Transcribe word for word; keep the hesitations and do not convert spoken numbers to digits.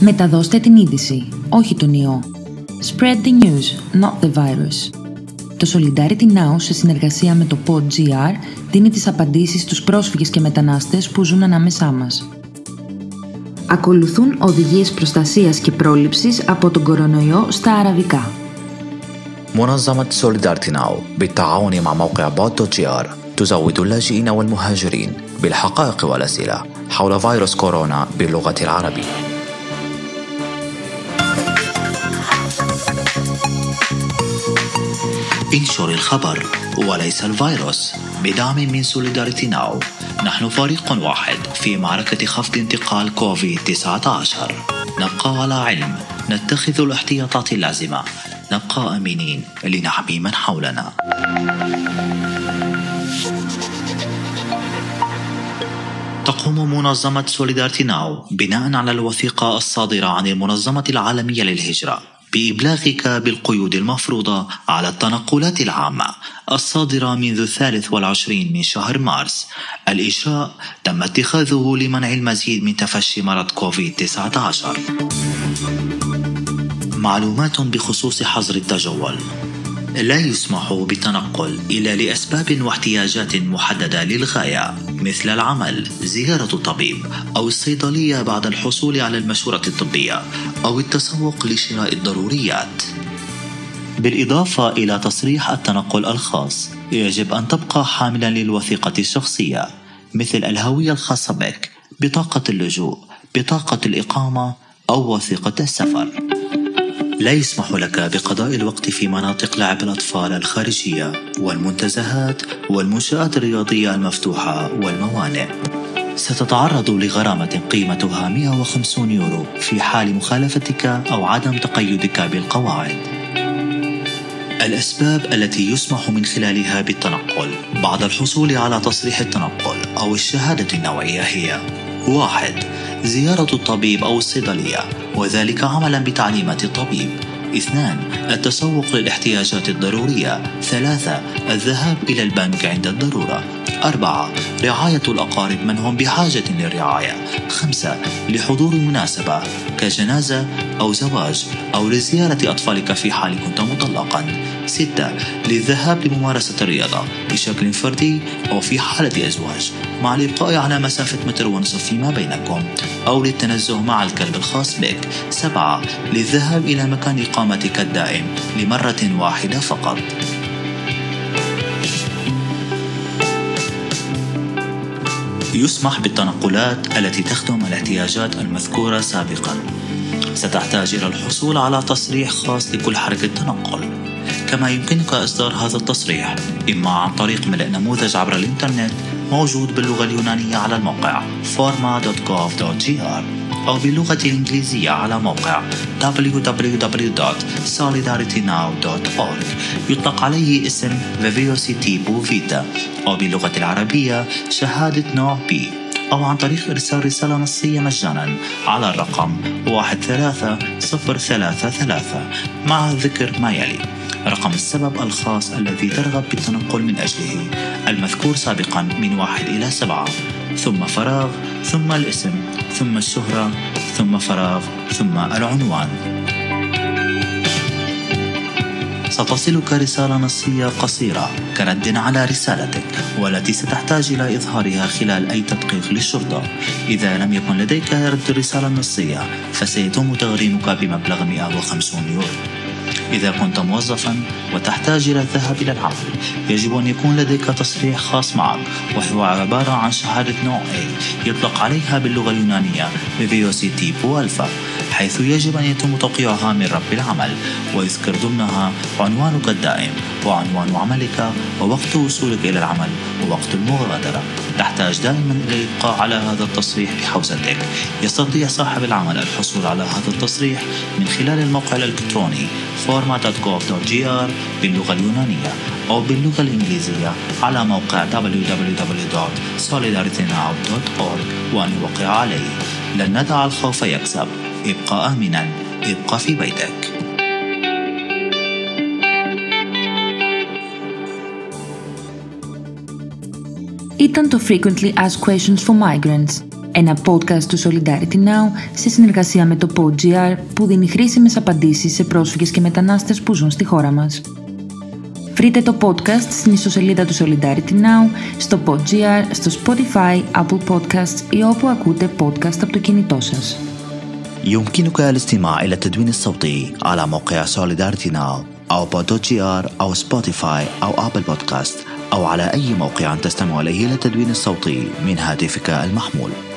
Μεταδώστε την είδηση, όχι τον ιό. Spread the news, not the virus. Το SolidarityNow, σε συνεργασία με το pod dot gr, δίνει τις απαντήσεις στους πρόσφυγες και μετανάστες που ζουν ανάμεσά μας. Ακολουθούν οδηγίες προστασίας και πρόληψης από τον κορονοϊό στα αραβικά. منظمة SolidarityNow بالتعاون مع موقع بود دوت جي آر تزود اللاجئين والمهاجرين بالحقائق والأسئلة حول فيروس كورونا باللغة العربية. انشر الخبر وليس الفيروس بدعم من SolidarityNow. نحن فريق واحد في معركة خفض انتقال كوفيد تسعة عشر. نبقى على علم، نتخذ الاحتياطات اللازمة، نبقى أمينين لنحمي من حولنا. تقوم منظمة SolidarityNow بناء على الوثيقة الصادرة عن المنظمة العالمية للهجرة بإبلاغك بالقيود المفروضة على التنقلات العامة الصادرة منذ الثالث والعشرين من شهر مارس. الإجراء تم اتخاذه لمنع المزيد من تفشي مرض كوفيد تسعة عشر. معلومات بخصوص حظر التجول: لا يسمح بالتنقل إلا لأسباب واحتياجات محددة للغاية، مثل العمل، زيارة الطبيب أو الصيدلية بعد الحصول على المشورة الطبية، أو التسوق لشراء الضروريات. بالإضافة إلى تصريح التنقل الخاص، يجب أن تبقى حاملا للوثيقة الشخصية، مثل الهوية الخاصة بك، بطاقة اللجوء، بطاقة الإقامة أو وثيقة السفر. لا يسمح لك بقضاء الوقت في مناطق لعب الأطفال الخارجية والمنتزهات والمنشآت الرياضية المفتوحة والموانئ. ستتعرض لغرامة قيمتها مئة وخمسين يورو في حال مخالفتك أو عدم تقيدك بالقواعد. الأسباب التي يسمح من خلالها بالتنقل بعد الحصول على تصريح التنقل أو الشهادة النوعية هي: واحد. زيارة الطبيب أو الصيدلية، وذلك عملا بتعليمات الطبيب. اثنان. التسوق للاحتياجات الضرورية. ثلاثة. الذهاب إلى البنك عند الضرورة. أربعة. رعاية الأقارب من هم بحاجة للرعاية. خمسة. لحضور مناسبة كجنازة أو زواج، أو لزيارة أطفالك في حال كنت مطلقا. ستة. للذهاب لممارسة الرياضة بشكل فردي أو في حالة أزواج، مع الإبقاء على مسافة متر ونصف فيما بينكم، أو للتنزه مع الكلب الخاص بك. سبعة. للذهاب إلى مكان إقامتك الدائم لمرة واحدة فقط. يسمح بالتنقلات التي تخدم الاحتياجات المذكورة سابقا. ستحتاج إلى الحصول على تصريح خاص لكل حركة تنقل، كما يمكنك إصدار هذا التصريح إما عن طريق ملء نموذج عبر الإنترنت موجود باللغة اليونانية على الموقع فورما دوت جوف دوت جي آر، أو باللغة الإنجليزية على موقع دبليو دبليو دبليو دوت سوليداريتي ناو دوت أورج. يطلق عليه اسم فيفيوسي تيبو فيتا، أو باللغة العربية شهادة نوع بي، أو عن طريق إرسال رسالة نصية مجانا على الرقم واحد ثلاثة صفر ثلاثة ثلاثة مع ذكر ما يلي: رقم السبب الخاص الذي ترغب بالتنقل من أجله المذكور سابقا من واحد إلى سبعة، ثم فراغ، ثم الاسم، ثم الشهرة، ثم فراغ، ثم العنوان. ستصلك رسالة نصية قصيرة كرد على رسالتك، والتي ستحتاج إلى إظهارها خلال أي تدقيق للشرطة. إذا لم يكن لديك رد الرسالة النصية، فسيتم تغريمك بمبلغ مئة وخمسين يورو. إذا كنت موظفا وتحتاج إلى الذهاب إلى العمل، يجب أن يكون لديك تصريح خاص معك، وهو عبارة عن شهادة نوع A، يطلق عليها باللغة اليونانية فيفيوسي تيبو ألفا، حيث يجب أن يتم توقيعها من رب العمل، ويذكر ضمنها عنوانك الدائم وعنوان عملك ووقت وصولك إلى العمل ووقت المغادرة. تحتاج دائما إلى الإبقاء على هذا التصريح بحوزتك. يستطيع صاحب العمل الحصول على هذا التصريح من خلال الموقع الإلكتروني فورما دوت جوف دوت جي آر باللغة اليونانية، أو باللغة الإنجليزية على موقع دبليو دبليو دبليو دوت سوليداريتي ناو دوت أورج، وأن يوقع عليه. لن ندع الخوف يكسب. ابقى آمنا، ابقى في بيتك. Ήταν το Frequently Asked Questions for Migrants. ένα podcast του SolidarityNow σε συνεργασία με το pod dot g r που δίνει χρήσιμες απαντήσεις σε πρόσφυγες και μετανάστες που ζουν στη χώρα μας. Βρείτε το podcast στην ιστοσελίδα του SolidarityNow, στο pod dot g r, στο Spotify, Apple Podcasts ή όπου ακούτε podcast από το κινητό σας. يمكنك الاستماع إلى التدوين الصوتي على موقع SolidarityNow أو بود دوت جي آر أو سبوتيفاي أو آبل بودكاست أو على أي موقع تستمع إليه للتدوين الصوتي من هاتفك المحمول.